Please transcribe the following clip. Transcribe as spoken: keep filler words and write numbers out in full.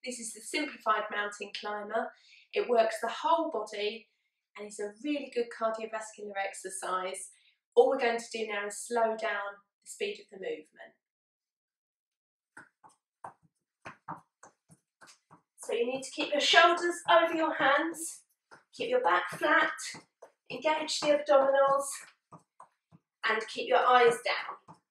This is the Simplified mountain climber. It works the whole body and is a really good cardiovascular exercise. All we're going to do now is slow down the speed of the movement. So you need to keep your shoulders over your hands, keep your back flat, engage the abdominals and keep your eyes down.